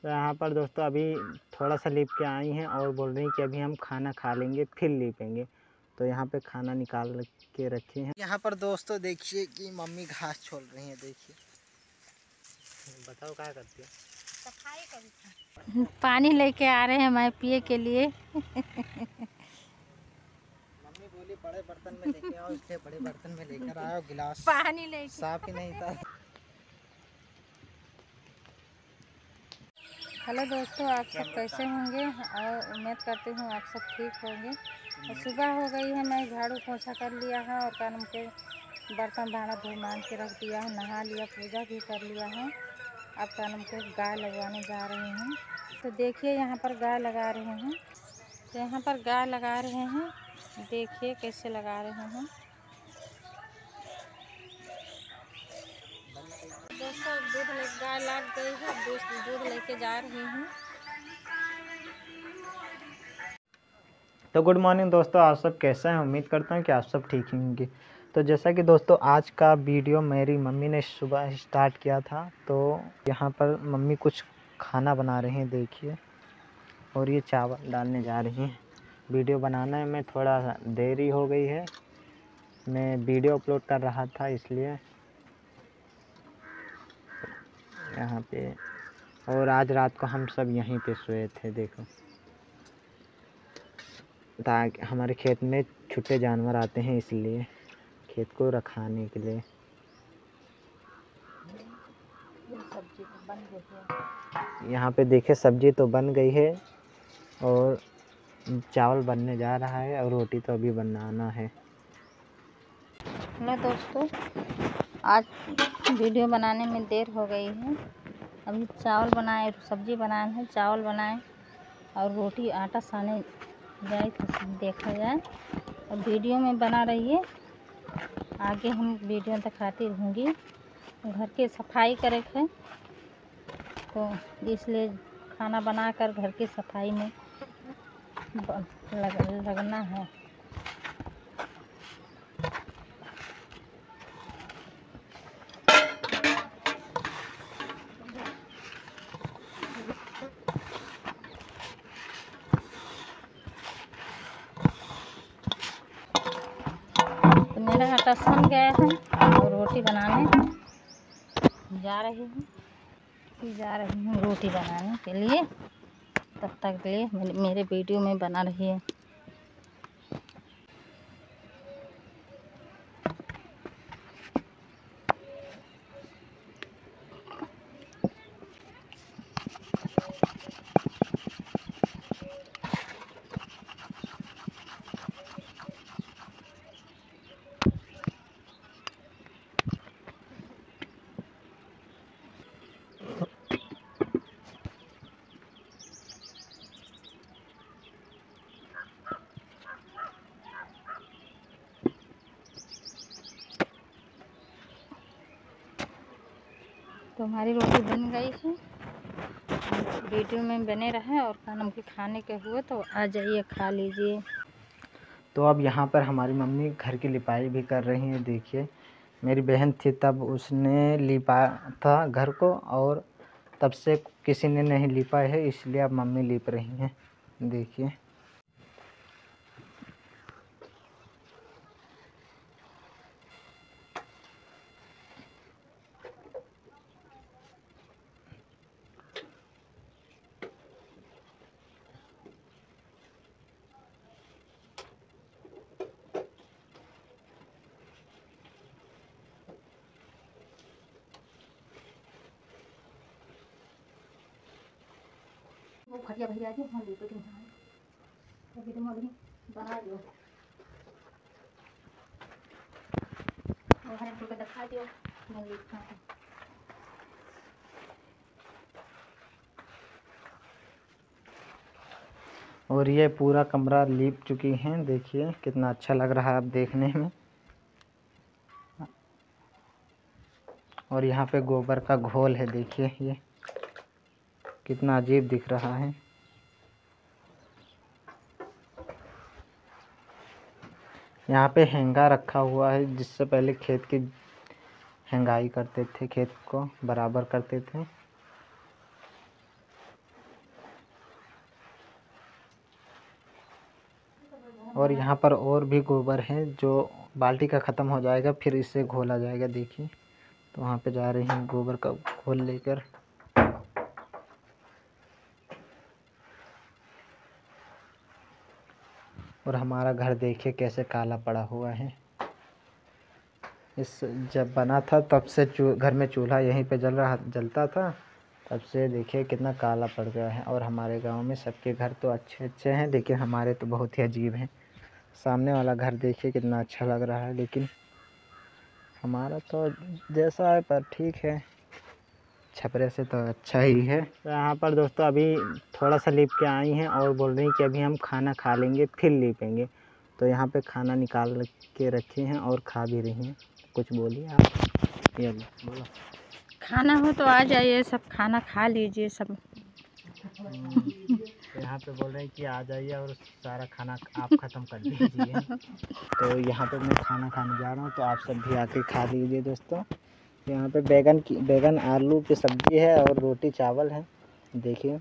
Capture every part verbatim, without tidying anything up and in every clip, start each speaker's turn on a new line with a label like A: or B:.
A: तो यहाँ पर दोस्तों अभी थोड़ा सा लीप के आई हैं और बोल रही हैं कि अभी हम खाना खा लेंगे फिर लीपेंगे। तो यहाँ पे खाना निकाल के रखे हैं। यहाँ पर दोस्तों देखिए कि मम्मी घास छोल रही हैं। देखिए, बताओ क्या करती है।
B: सफाई करी, पानी लेके आ रहे हैं मैं पिए के लिए।
A: मम्मी बोली बड़े बर्तन में लेके आओ, इसलिए बड़े बर्तन में लेकर आओ। गिलास
B: पानी लेके
A: साफ ही नहीं था।
B: हेलो दोस्तों, आप सब कैसे होंगे और उम्मीद करती हूँ आप सब ठीक होंगे। और सुबह हो गई है, मैं झाड़ू पोछा कर लिया है और कानून के बर्तन भाड़ा धो मान के रख दिया है, नहा लिया, पूजा भी कर लिया है। अब कानून के गाय लगवाने जा रहे हैं। तो देखिए यहाँ पर गाय लगा रहे हैं। तो यहाँ पर गाय लगा रहे हैं, देखिए कैसे लगा रहे हैं। दोस्तों दूध ले गाय लाग गई है, दूध दूध लेके जा रही हूँ।
A: तो गुड मॉर्निंग दोस्तों, आप सब कैसे हैं। उम्मीद करता हूँ कि आप सब ठीक ही होंगे। तो जैसा कि दोस्तों आज का वीडियो मेरी मम्मी ने सुबह स्टार्ट किया था। तो यहाँ पर मम्मी कुछ खाना बना रही हैं देखिए, और ये चावल डालने जा रही हैं। वीडियो बनाने में थोड़ा देरी हो गई है, मैं वीडियो अपलोड कर रहा था इसलिए यहाँ पे। और आज रात को हम सब यहीं पे सोए थे। देखो, ताकि हमारे खेत में छुट्टे जानवर आते हैं इसलिए खेत को रखाने के लिए।
B: सब्जी बन गई है।
A: यहाँ पे देखिए सब्जी तो बन गई है और चावल बनने जा रहा है और रोटी तो अभी बनाना है।
B: हेलो दोस्तों, आज वीडियो बनाने में देर हो गई है। अभी चावल बनाए, सब्जी बनाए हैं, चावल बनाए और रोटी आटा साने जाए तो देखा जाए। और वीडियो में बना रहिए, आगे हम वीडियो दिखाती रहूँगी। घर की सफाई करे है तो इसलिए खाना बनाकर घर की सफाई में लग, लगना है। तो मेरा आटा सन गया है और रोटी बनाने जा रही हूँ जा रही हूँ रोटी बनाने के लिए। तब तक के लिए मेरे वीडियो में बना रहिए। तो हमारी रोटी बन गई है। वीडियो में बने रहें और खाना के खाने के हुए तो आ जाइए खा लीजिए।
A: तो अब यहाँ पर हमारी मम्मी घर की लिपाई भी कर रही हैं। देखिए, मेरी बहन थी तब उसने लिपा था घर को, और तब से किसी ने नहीं लिपा है, इसलिए अब मम्मी लिप रही हैं। देखिए,
B: वो खटिया भैया जी हम लिपे तुम अभी तुम अभी बना दो और हरे फूल का दिखा दियो मैं लिखता हूँ।
A: और ये पूरा कमरा लीप चुकी हैं। देखिए कितना अच्छा लग रहा है अब देखने में। और यहाँ पे गोबर का घोल है, देखिए ये कितना अजीब दिख रहा है। यहाँ पे हेंगा रखा हुआ है, जिससे पहले खेत की हेंगाई करते थे, खेत को बराबर करते थे। और यहाँ पर और भी गोबर है जो बाल्टी का ख़त्म हो जाएगा फिर इससे घोला जाएगा। देखिए तो वहाँ पे जा रहे हैं गोबर का घोल लेकर। और हमारा घर देखिए कैसे काला पड़ा हुआ है। इस जब बना था तब से घर में चूल्हा यहीं पे जल रहा जलता था, तब से देखिए कितना काला पड़ गया है। और हमारे गांव में सबके घर तो अच्छे अच्छे हैं लेकिन हमारे तो बहुत ही अजीब हैं। सामने वाला घर देखिए कितना अच्छा लग रहा है लेकिन हमारा तो जैसा है पर ठीक है, छपरे से तो अच्छा ही है। तो यहाँ पर दोस्तों अभी थोड़ा सा लीप के आई हैं और बोल रही हैं कि अभी हम खाना खा लेंगे फिर लीपेंगे। तो यहाँ पे खाना निकाल के रखे हैं और खा भी रही हैं। कुछ बोलिए आप। ये बोलो।
B: खाना हो तो आ जाइए, सब खाना खा लीजिए सब।
A: तो यहाँ पे बोल रहे हैं कि आ जाइए और सारा खाना आप ख़त्म कर दीजिए। तो यहाँ पे मैं खाना खाने जा रहा हूँ तो आप सब भी आके खा लीजिए दोस्तों। यहाँ पे बैगन की बैगन आलू की सब्ज़ी है और रोटी चावल है। देखिए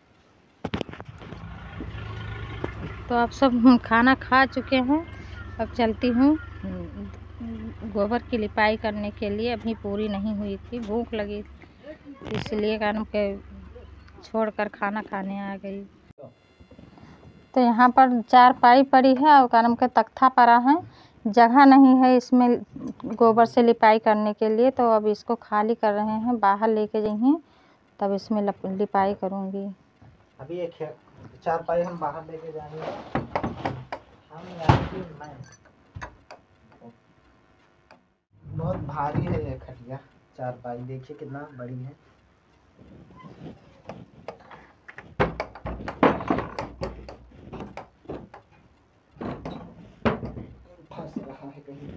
B: तो आप सब खाना खा चुके हैं। अब चलती हूँ गोबर की लिपाई करने के लिए। अभी पूरी नहीं हुई थी, भूख लगी इसलिए कारण के छोड़कर खाना खाने आ गई। तो यहाँ पर चार पाई पड़ी है और कारण के तख्ता पड़ा है। जगह नहीं है इसमें गोबर से लिपाई करने के लिए, तो अब इसको खाली कर रहे हैं। बाहर लेके जाइए तब इसमें लिपाई करूँगी।
A: अभी एक चार पाई हम बाहर लेके जाएंगे। हम यानी मैं बहुत भारी है ये खटिया चार पाई, देखिए कितना बड़ी है। फंस रहा है कहीं।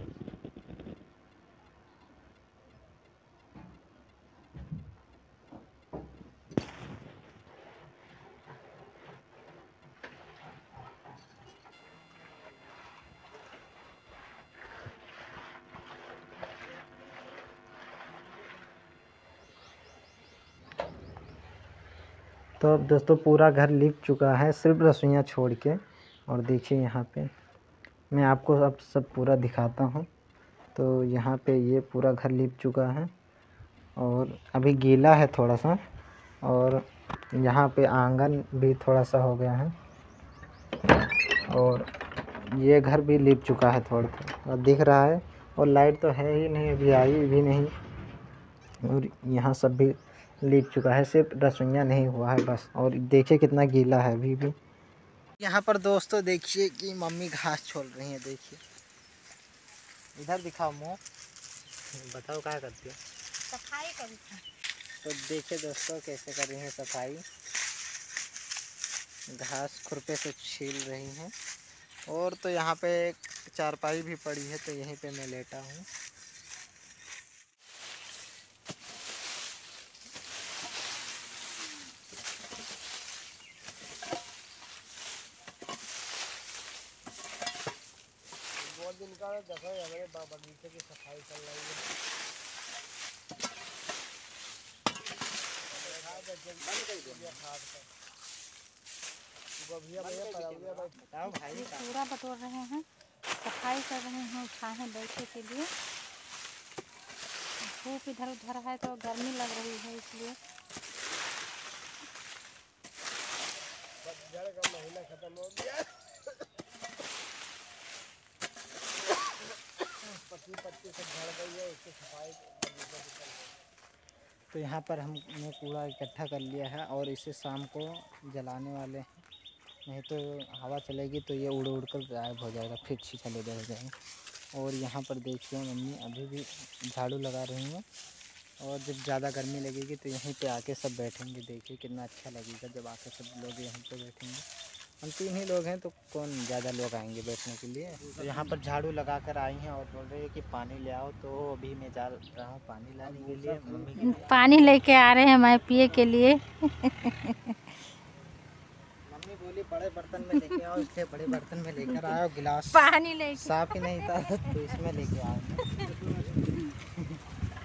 A: तो अब दोस्तों पूरा घर लिप चुका है सिर्फ रसोइयाँ छोड़ के। और देखिए यहाँ पे मैं आपको अब सब पूरा दिखाता हूँ। तो यहाँ पे ये पूरा घर लिप चुका है और अभी गीला है थोड़ा सा। और यहाँ पे आंगन भी थोड़ा सा हो गया है और ये घर भी लिप चुका है थोड़ा थोड़ा दिख रहा है। और लाइट तो है ही नहीं, अभी आई भी नहीं। और यहाँ सब भी लीप चुका है, सिर्फ रसोइयाँ नहीं हुआ है बस। और देखिए कितना गीला है अभी भी। यहाँ पर दोस्तों देखिए कि मम्मी घास छोल रही है। देखिए इधर दिखाओ मुँह, बताओ क्या करती है।
B: सफाई करी।
A: तो देखिए दोस्तों कैसे कर रही हैं सफाई। घास खुरपे से छील रही हैं। और तो यहाँ पे एक चारपाई भी पड़ी है तो यहीं पे मैं लेटा हूँ। बहुत दिन का देखो हमारे बगीचे की सफाई चल रही है।
B: पूरा बटोर रहे हैं, सफाई कर रहे हैं, उठाए बैठे के लिए। धूप इधर उधर है तो गर्मी लग रही है इसलिए।
A: जड़ का महीना खत्म हो गया। पत्ती पत्ती सब झड़ गई है, उसकी सफाई। तो यहाँ पर हमने कूड़ा इकट्ठा कर लिया है और इसे शाम को जलाने वाले हैं। नहीं तो हवा चलेगी तो ये उड़ उड़ कर गायब हो जाएगा, फिर छीछा ले जाएगा। और यहाँ पर देखिए मम्मी अभी भी झाड़ू लगा रही हैं। और जब ज़्यादा गर्मी लगेगी तो यहीं पे आके सब बैठेंगे। देखिए कितना अच्छा लगेगा जब आके सब लोग यहीं पे बैठेंगे। हम तीन ही लोग हैं तो कौन ज़्यादा लोग आएंगे बैठने के लिए। तो यहाँ पर झाड़ू लगा कर आई हैं और बोल रही है कि पानी ले आओ। तो अभी मैं जा रहा हूँ पानी लाने के लिए। मम्मी के लिए
B: पानी लेके आ रहे हैं मैं पिए के लिए।
A: मम्मी बोली बड़े बर्तन में लेके आओ, इसलिए बड़े बर्तन में लेकर आओ। गिलास
B: पानी ले
A: साफ ही नहीं था तो इसमें लेके आओ।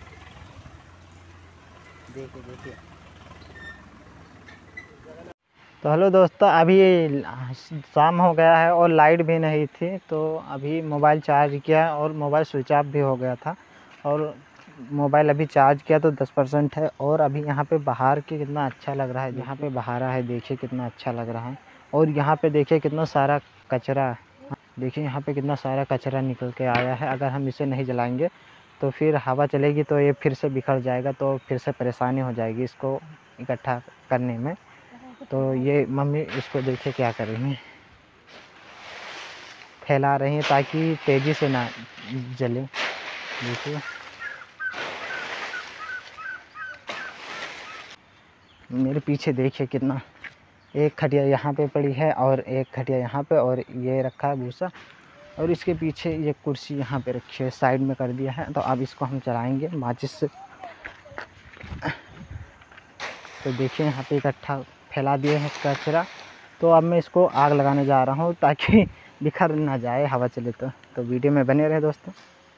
A: देखिए देखिए तो हेलो दोस्तों, अभी शाम हो गया है और लाइट भी नहीं थी, तो अभी मोबाइल चार्ज किया और मोबाइल स्विच ऑफ भी हो गया था। और मोबाइल अभी चार्ज किया तो दस परसेंट है। और अभी यहाँ पे बाहर के कितना अच्छा लग रहा है, यहाँ पे बहारा है, देखिए कितना अच्छा लग रहा है। और यहाँ पे देखिए कितना सारा कचरा, देखिए यहाँ पे कितना सारा कचरा निकल के आया है। अगर हम इसे नहीं जलाएंगे तो फिर हवा चलेगी तो ये फिर से बिखर जाएगा, तो फिर से परेशानी हो जाएगी इसको इकट्ठा करने में। तो ये मम्मी इसको देखिए क्या कर रही हैं, फैला रही हैं ताकि तेज़ी से ना जले। देखिए मेरे पीछे देखिए कितना, एक खटिया यहाँ पे पड़ी है और एक खटिया यहाँ पे, और ये रखा है भूसा, और इसके पीछे ये कुर्सी यहाँ पे रखी है, साइड में कर दिया है। तो अब इसको हम चलाएंगे माचिस से। तो देखिए यहाँ पे इकट्ठा फैला दिए हैं कचरा। तो अब मैं इसको आग लगाने जा रहा हूँ ताकि बिखर ना जाए हवा चले तो। तो वीडियो में बने रहे दोस्तों।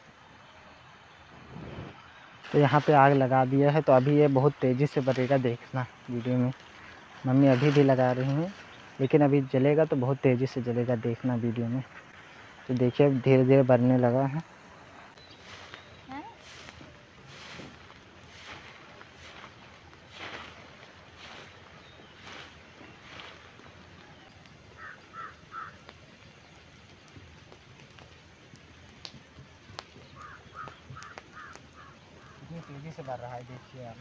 A: तो यहाँ पे आग लगा दिया है, तो अभी ये बहुत तेज़ी से बढ़ेगा, देखना वीडियो में। मम्मी अभी भी लगा रही हैं, लेकिन अभी जलेगा तो बहुत तेज़ी से जलेगा, देखना वीडियो में। तो देखिए धीरे धीरे बढ़ने लगा है। कितनी तेज़ी से बढ़ रहा है, देखिए आप।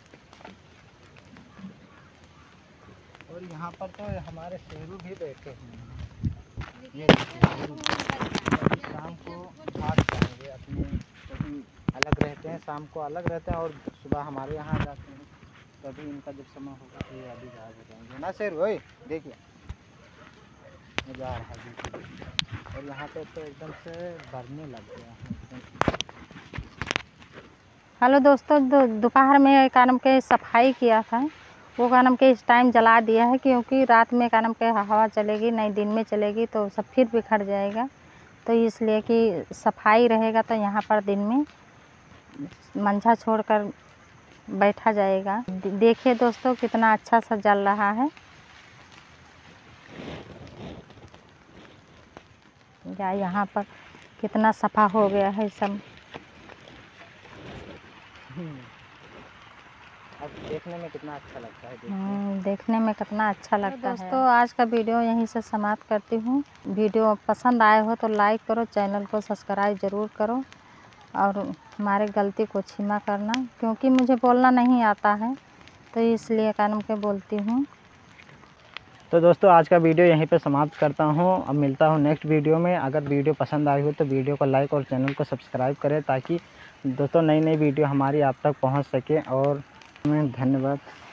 A: और यहाँ पर तो हमारे शेरू भी बैठे हुए हैं, ये शाम को भाग जाएंगे अपने, कभी अलग रहते हैं, शाम को अलग रहते हैं और सुबह हमारे यहाँ आ जाते हैं। तभी इनका जब समय होगा तो ये अभी गायब हो जाएंगे ना शेरू। ओए देखिए जा रहा है, देखिए। और यहाँ पे तो एकदम से बढ़ने लग गया है एकदम।
B: हेलो दोस्तों, दोपहर में कानम के सफाई किया था, वो कानम के इस टाइम जला दिया है, क्योंकि रात में कानम के हवा चलेगी नहीं, दिन में चलेगी तो सब फिर बिखर जाएगा। तो इसलिए कि सफाई रहेगा तो यहाँ पर दिन में मंझा छोड़कर बैठा जाएगा। देखिए दोस्तों कितना अच्छा सा जल रहा है। या यहाँ पर कितना सफा हो गया है सब।
A: अब देखने में कितना अच्छा लगता है,
B: देखिए देखने में कितना अच्छा लगता है। दोस्तों आज का वीडियो यहीं से समाप्त करती हूँ। वीडियो पसंद आए हो तो लाइक करो, चैनल को सब्सक्राइब ज़रूर करो और हमारे गलती को क्षमा करना, क्योंकि मुझे बोलना नहीं आता है तो इसलिए कानून के बोलती हूँ।
A: तो दोस्तों आज का वीडियो यहीं पे समाप्त करता हूँ। अब मिलता हूँ नेक्स्ट वीडियो में। अगर वीडियो पसंद आई हो तो वीडियो को लाइक और चैनल को सब्सक्राइब करें, ताकि दोस्तों नई नई वीडियो हमारी आप तक पहुँच सके। और धन्यवाद।